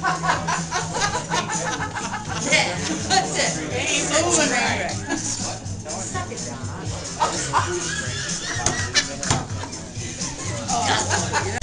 Yeah, that's it. Ain't moving right. Suck it, Don.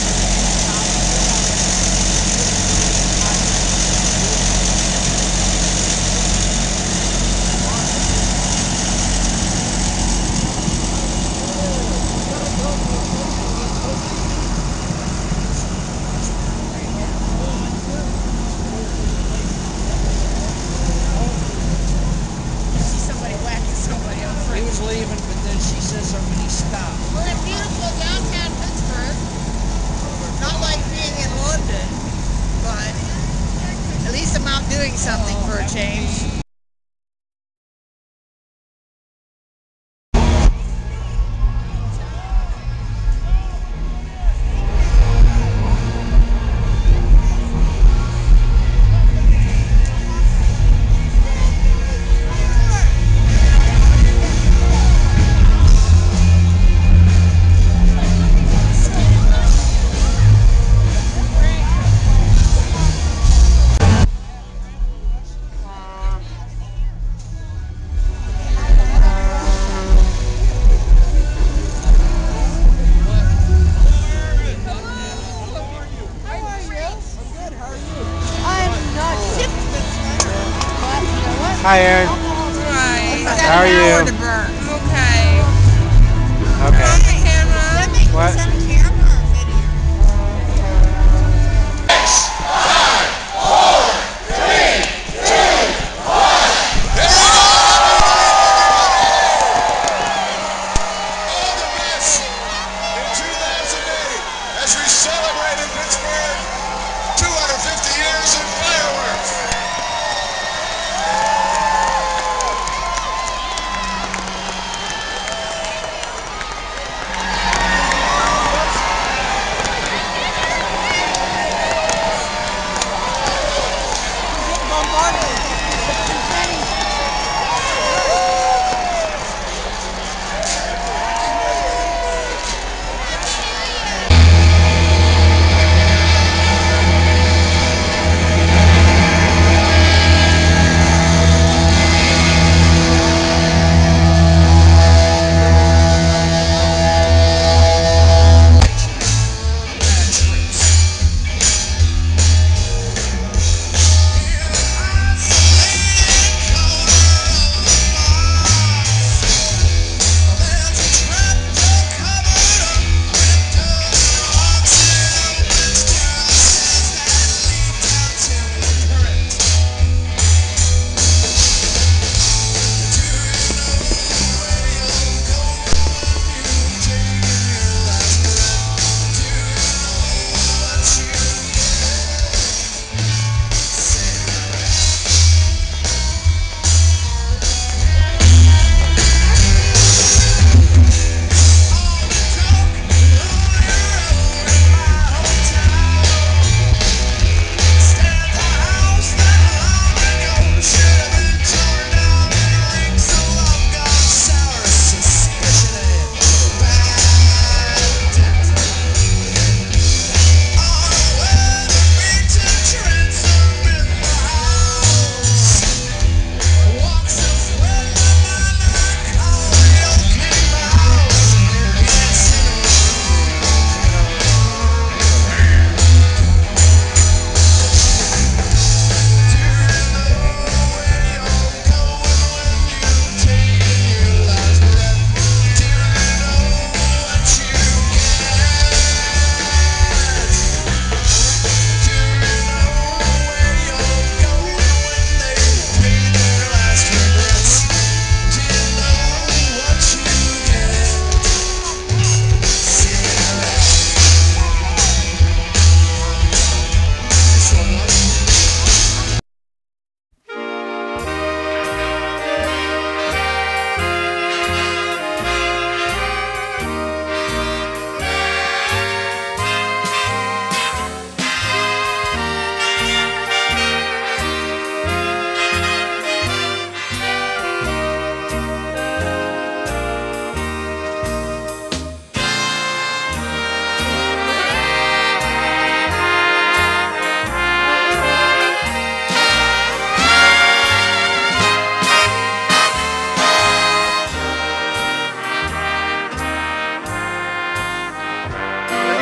He was leaving, but then she said somebody stopped. We're in beautiful downtown Pittsburgh. Not like being in London, but at least I'm out doing something for a change. Hi, Aaron. Right. How are you? I'm okay. Okay. On the camera. What? Is that a camera or video? All the best in 2008 as we celebrate in Pittsburgh 250 years of fireworks.